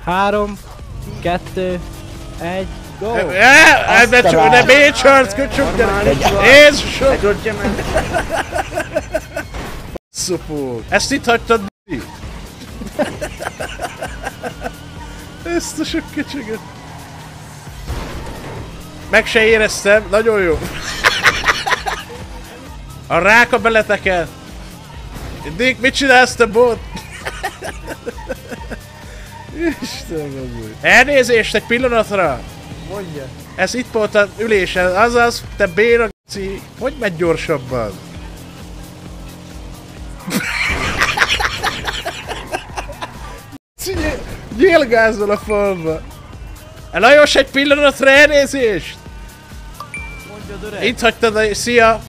3, 2, 1, go! Ne bécsarc, köcsög, gyere! Jézusom! Szopó! Ezt itt hagytad, b***i? Ezt a sok köcsögöt! Meg se éreztem, nagyon jó! A ráka beletekel! Dick, mit csinálsz te bot? Istenem, elnézést egy pillanatra! Mondja! Ez itt volt az ülésen, azaz, te béna g***i, hogy megy gyorsabban? Gyilgázol a falba! Lajos, egy pillanatra elnézést! Mondjad, öreg! Itt hagytad a... Szia!